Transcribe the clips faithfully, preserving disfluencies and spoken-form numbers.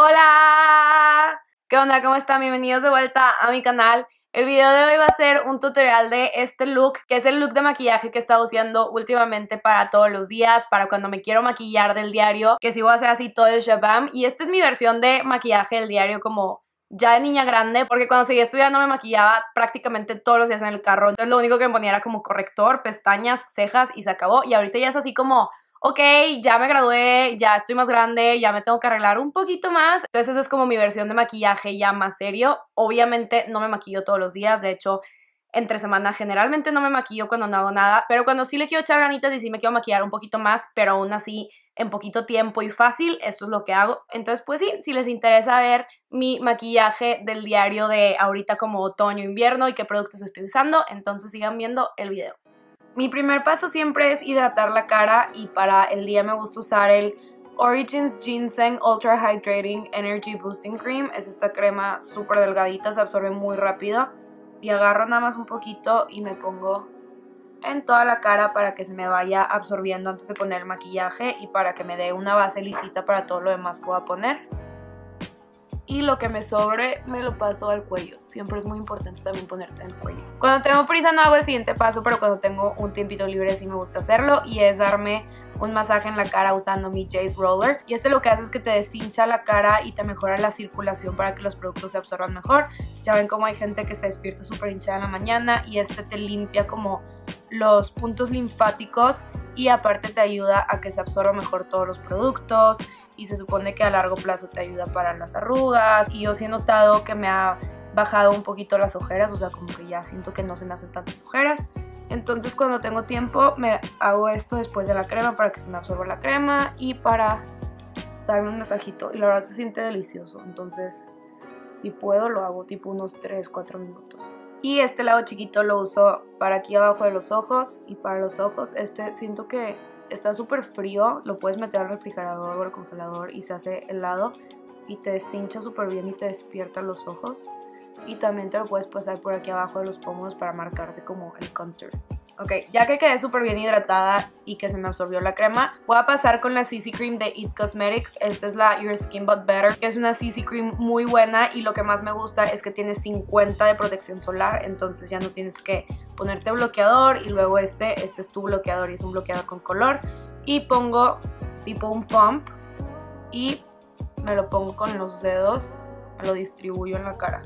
¡Hola! ¿Qué onda? ¿Cómo están? Bienvenidos de vuelta a mi canal. El video de hoy va a ser un tutorial de este look, que es el look de maquillaje que he estado usando últimamente para todos los días, para cuando me quiero maquillar del diario, que si voy a hacer así todo el shabam. Y esta es mi versión de maquillaje del diario como ya de niña grande, porque cuando seguía estudiando me maquillaba prácticamente todos los días en el carro. Entonces lo único que me ponía era como corrector, pestañas, cejas y se acabó. Y ahorita ya es así como... ok, ya me gradué, ya estoy más grande, ya me tengo que arreglar un poquito más. Entonces esa es como mi versión de maquillaje ya más serio. Obviamente no me maquillo todos los días, de hecho entre semana generalmente no me maquillo cuando no hago nada, pero cuando sí le quiero echar ganitas y sí me quiero maquillar un poquito más, pero aún así en poquito tiempo y fácil, esto es lo que hago. Entonces pues sí, si les interesa ver mi maquillaje del diario de ahorita como otoño, invierno y qué productos estoy usando, entonces sigan viendo el video. Mi primer paso siempre es hidratar la cara y para el día me gusta usar el Origins Ginseng Ultra Hydrating Energy Boosting Cream. Es esta crema súper delgadita, se absorbe muy rápido y agarro nada más un poquito y me pongo en toda la cara para que se me vaya absorbiendo antes de poner el maquillaje y para que me dé una base lisita para todo lo demás que voy a poner. Y lo que me sobre me lo paso al cuello. Siempre es muy importante también ponerte en el cuello. Cuando tengo prisa no hago el siguiente paso, pero cuando tengo un tiempito libre sí me gusta hacerlo. Y es darme un masaje en la cara usando mi Jade Roller. Y este lo que hace es que te deshincha la cara y te mejora la circulación para que los productos se absorban mejor. Ya ven cómo hay gente que se despierta súper hinchada en la mañana y este te limpia como los puntos linfáticos y aparte te ayuda a que se absorban mejor todos los productos. Y se supone que a largo plazo te ayuda para las arrugas. Y yo sí he notado que me ha bajado un poquito las ojeras, o sea, como que ya siento que no se me hacen tantas ojeras. Entonces cuando tengo tiempo me hago esto después de la crema para que se me absorba la crema y para darme un masajito. Y la verdad se siente delicioso, entonces si puedo lo hago tipo unos tres cuatro minutos. Y este lado chiquito lo uso para aquí abajo de los ojos y para los ojos. Este siento que está súper frío, lo puedes meter al refrigerador o al congelador y se hace helado y te deshincha súper bien y te despierta los ojos. Y también te lo puedes pasar por aquí abajo de los pómulos para marcarte como el contour. Ok, ya que quedé súper bien hidratada y que se me absorbió la crema, voy a pasar con la C C Cream de It Cosmetics. Esta es la Your Skin But Better, que es una C C Cream muy buena y lo que más me gusta es que tiene cincuenta de protección solar, entonces ya no tienes que ponerte bloqueador y luego este, este es tu bloqueador y es un bloqueador con color. Y pongo tipo un pump y me lo pongo con los dedos, me lo distribuyo en la cara.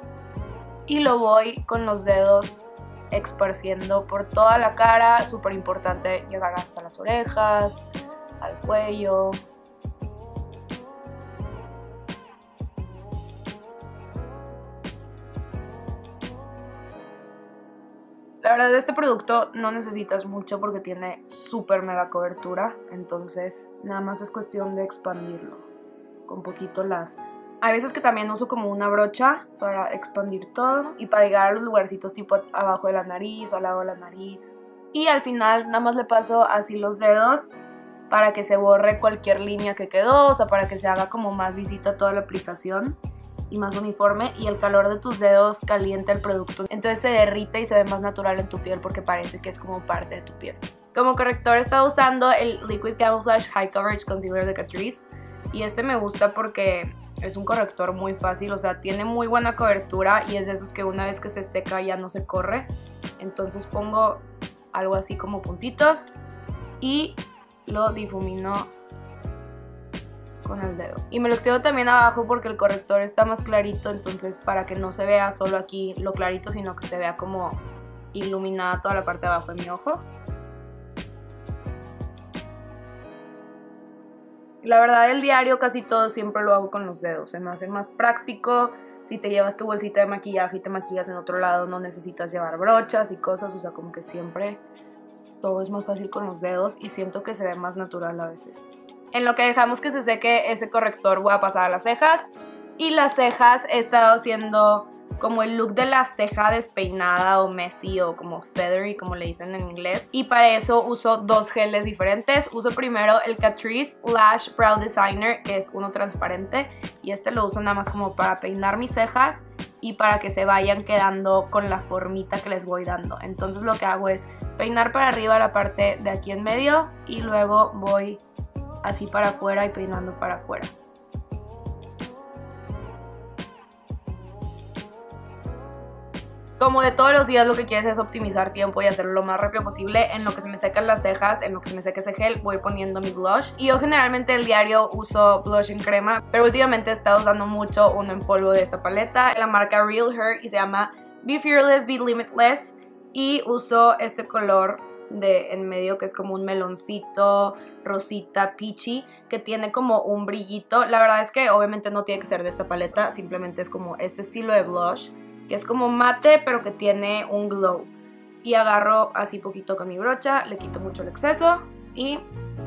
Y lo voy con los dedos esparciendo por toda la cara. Súper importante llegar hasta las orejas, al cuello. La verdad de este producto no necesitas mucho porque tiene súper mega cobertura, entonces nada más es cuestión de expandirlo. Con poquito lo haces. Hay veces que también uso como una brocha para expandir todo y para llegar a los lugarcitos tipo abajo de la nariz o al lado de la nariz. Y al final nada más le paso así los dedos para que se borre cualquier línea que quedó, o sea, para que se haga como más visita toda la aplicación y más uniforme, y el calor de tus dedos calienta el producto. Entonces se derrite y se ve más natural en tu piel porque parece que es como parte de tu piel. Como corrector he estado usando el Liquid Camouflage High Coverage Concealer de Catrice. Y este me gusta porque es un corrector muy fácil, o sea, tiene muy buena cobertura y es de esos que una vez que se seca ya no se corre. Entonces pongo algo así como puntitos y lo difumino con el dedo. Y me lo extiendo también abajo porque el corrector está más clarito, entonces para que no se vea solo aquí lo clarito, sino que se vea como iluminada toda la parte de abajo de mi ojo. La verdad el diario casi todo siempre lo hago con los dedos, se me hace más práctico. Si te llevas tu bolsita de maquillaje y te maquillas en otro lado no necesitas llevar brochas y cosas, o sea como que siempre todo es más fácil con los dedos y siento que se ve más natural a veces. En lo que dejamos que se seque ese corrector voy a pasar a las cejas y las cejas he estado haciendo como el look de la ceja despeinada o messy o como feathery como le dicen en inglés, y para eso uso dos geles diferentes. Uso primero el Catrice Lash Brow Designer, que es uno transparente, y este lo uso nada más como para peinar mis cejas y para que se vayan quedando con la formita que les voy dando. Entonces lo que hago es peinar para arriba la parte de aquí en medio y luego voy así para afuera y peinando para afuera. Como de todos los días lo que quieres es optimizar tiempo y hacerlo lo más rápido posible, en lo que se me secan las cejas, en lo que se me seca ese gel, voy poniendo mi blush. Y yo generalmente el diario uso blush en crema, pero últimamente he estado usando mucho uno en polvo de esta paleta, la marca Real Hair, y se llama Be Fearless, Be Limitless. Y uso este color de en medio que es como un meloncito, rosita, peachy, que tiene como un brillito. La verdad es que obviamente no tiene que ser de esta paleta, simplemente es como este estilo de blush, que es como mate pero que tiene un glow. Y agarro así poquito con mi brocha, le quito mucho el exceso y...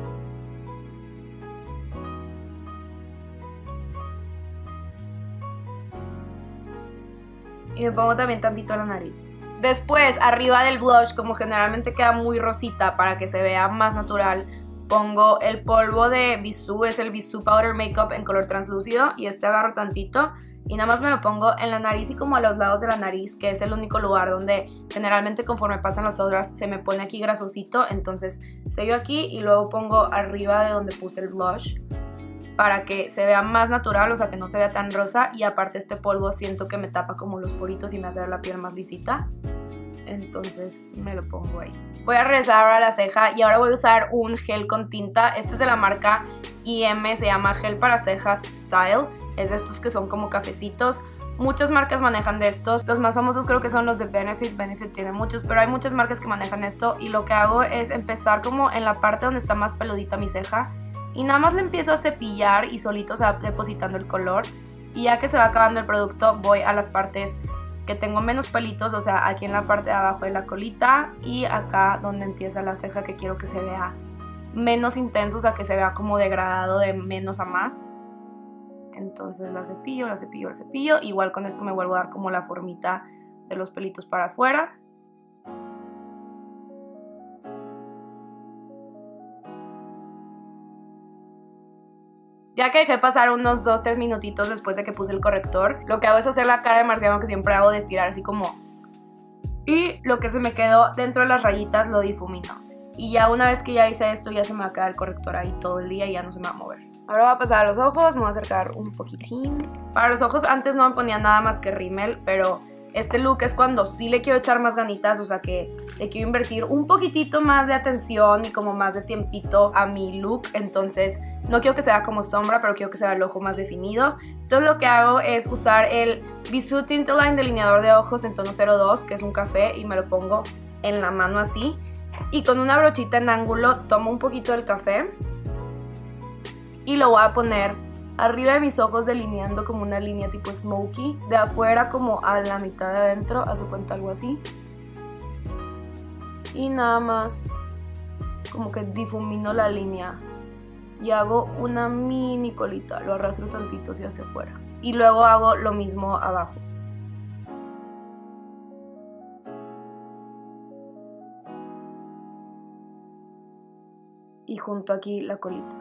y me pongo también tantito en la nariz. Después, arriba del blush, como generalmente queda muy rosita para que se vea más natural, pongo el polvo de Bisú, es el Bisú Powder Makeup en color translúcido, y este agarro tantito y nada más me lo pongo en la nariz y como a los lados de la nariz, que es el único lugar donde generalmente conforme pasan las horas se me pone aquí grasosito. Entonces sello aquí y luego pongo arriba de donde puse el blush para que se vea más natural, o sea que no se vea tan rosa. Y aparte este polvo siento que me tapa como los poritos y me hace ver la piel más lisita, entonces me lo pongo ahí. Voy a regresar ahora a la ceja y ahora voy a usar un gel con tinta. Este es de la marca I M, se llama Gel para Cejas Style. Es de estos que son como cafecitos. Muchas marcas manejan de estos. Los más famosos creo que son los de Benefit. Benefit tiene muchos, pero hay muchas marcas que manejan esto. Y lo que hago es empezar como en la parte donde está más peludita mi ceja. Y nada más le empiezo a cepillar y solito se va depositando el color. Y ya que se va acabando el producto, voy a las partes que tengo menos pelitos. O sea, aquí en la parte de abajo de la colita y acá donde empieza la ceja, que quiero que se vea menos intenso, o sea, que se vea como degradado de menos a más. Entonces la cepillo, la cepillo, la cepillo. Igual con esto me vuelvo a dar como la formita de los pelitos para afuera. Ya que dejé pasar unos dos tres minutitos después de que puse el corrector, lo que hago es hacer la cara de marciano que siempre hago, de estirar así como... y lo que se me quedó dentro de las rayitas lo difumino. Y ya una vez que ya hice esto, ya se me va a quedar el corrector ahí todo el día y ya no se me va a mover. Ahora voy a pasar a los ojos, me voy a acercar un poquitín. Para los ojos antes no me ponía nada más que rímel, pero este look es cuando sí le quiero echar más ganitas, o sea que le quiero invertir un poquitito más de atención y como más de tiempito a mi look. Entonces no quiero que sea como sombra, pero quiero que sea el ojo más definido. Entonces lo que hago es usar el Bisú Tintaline delineador de ojos en tono cero dos, que es un café, y me lo pongo en la mano así. Y con una brochita en ángulo tomo un poquito del café y lo voy a poner arriba de mis ojos, delineando como una línea tipo smokey, de afuera como a la mitad de adentro, hace cuenta algo así. Y nada más como que difumino la línea y hago una mini colita, lo arrastro tantito hacia afuera. Y luego hago lo mismo abajo. Y junto aquí la colita.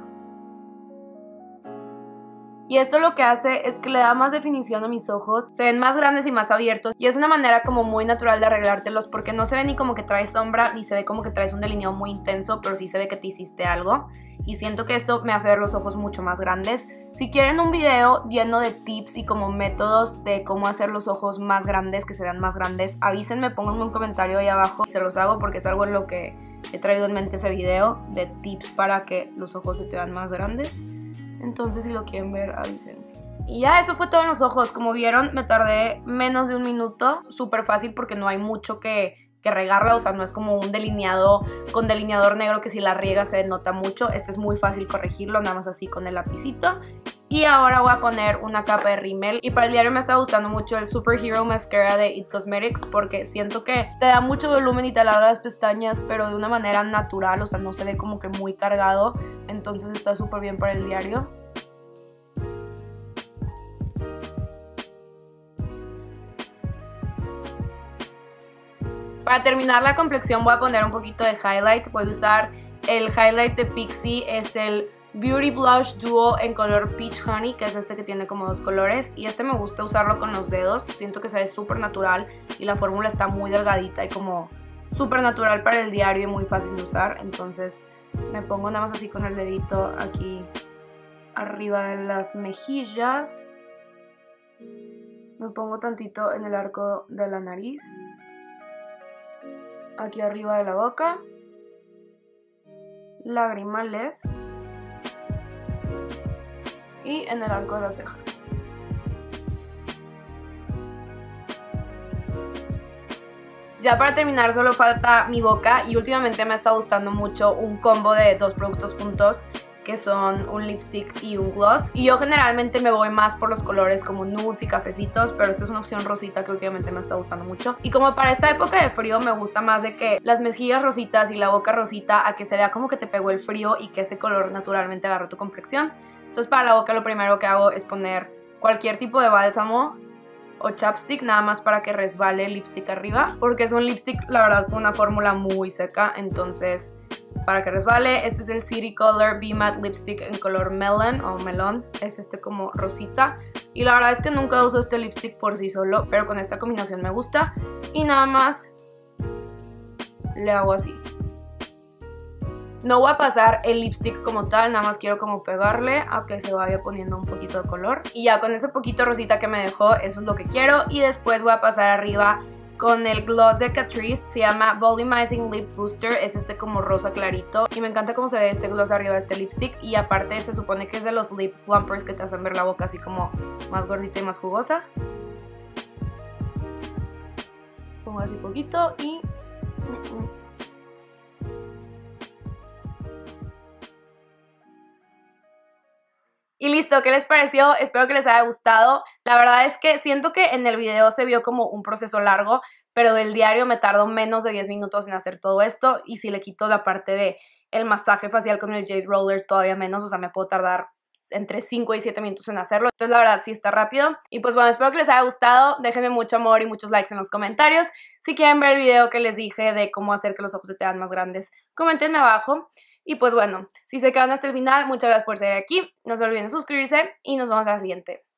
Y esto lo que hace es que le da más definición a mis ojos, se ven más grandes y más abiertos, y es una manera como muy natural de arreglártelos, porque no se ve ni como que traes sombra, ni se ve como que traes un delineado muy intenso, pero sí se ve que te hiciste algo. Y siento que esto me hace ver los ojos mucho más grandes. Si quieren un video lleno de tips y como métodos de cómo hacer los ojos más grandes, que se vean más grandes, avísenme, pónganme un comentario ahí abajo y se los hago, porque es algo en lo que he traído en mente ese video de tips para que los ojos se te vean más grandes. Entonces si lo quieren ver, avísenme. Y ya, eso fue todo en los ojos. Como vieron, me tardé menos de un minuto. Súper fácil porque no hay mucho que, que regarla. O sea, no es como un delineado con delineador negro que si la riega se nota mucho. Este es muy fácil corregirlo, nada más así con el lapicito. Y ahora voy a poner una capa de rímel. Y para el diario me está gustando mucho el Superhero Mascara de It Cosmetics, porque siento que te da mucho volumen y te alarga las pestañas, pero de una manera natural. O sea, no se ve como que muy cargado. Entonces está súper bien para el diario. Para terminar la complexión voy a poner un poquito de highlight. Voy a usar el highlight de Pixi, es el Beauty Blush Duo en color Peach Honey, que es este que tiene como dos colores. Y este me gusta usarlo con los dedos, siento que se ve súper natural y la fórmula está muy delgadita y como súper natural para el diario y muy fácil de usar. Entonces me pongo nada más así con el dedito aquí arriba de las mejillas. Me pongo tantito en el arco de la nariz, aquí arriba de la boca, lagrimales y en el arco de la ceja. Ya para terminar solo falta mi boca y últimamente me está gustando mucho un combo de dos productos juntos que son un lipstick y un gloss, y yo generalmente me voy más por los colores como nudes y cafecitos, pero esta es una opción rosita que últimamente me está gustando mucho. Y como para esta época de frío me gusta más de que las mejillas rositas y la boca rosita, a que se vea como que te pegó el frío y que ese color naturalmente agarró tu complexión. Entonces para la boca lo primero que hago es poner cualquier tipo de bálsamo o chapstick, nada más para que resbale el lipstick arriba, porque es un lipstick la verdad con una fórmula muy seca, entonces para que resbale. Este es el City Color Be Matte Lipstick en color melon o melón, es este como rosita, y la verdad es que nunca uso este lipstick por sí solo, pero con esta combinación me gusta, y nada más le hago así. No voy a pasar el lipstick como tal, nada más quiero como pegarle a que se vaya poniendo un poquito de color. Y ya con ese poquito rosita que me dejó, eso es lo que quiero. Y después voy a pasar arriba con el gloss de Catrice, se llama Volumizing Lip Booster, es este como rosa clarito. Y me encanta cómo se ve este gloss arriba de este lipstick. Y aparte se supone que es de los lip plumpers que te hacen ver la boca así como más gordita y más jugosa. Pongo así poquito y... Y listo, ¿qué les pareció? Espero que les haya gustado. La verdad es que siento que en el video se vio como un proceso largo, pero del diario me tardo menos de diez minutos en hacer todo esto, y si le quito la parte de el masaje facial con el Jade Roller todavía menos, o sea, me puedo tardar entre cinco y siete minutos en hacerlo. Entonces la verdad sí está rápido. Y pues bueno, espero que les haya gustado. Déjenme mucho amor y muchos likes en los comentarios. Si quieren ver el video que les dije de cómo hacer que los ojos se te vean más grandes, coméntenme abajo. Y pues bueno, si se quedan hasta el final, muchas gracias por seguir aquí. No se olviden de suscribirse y nos vemos a la siguiente.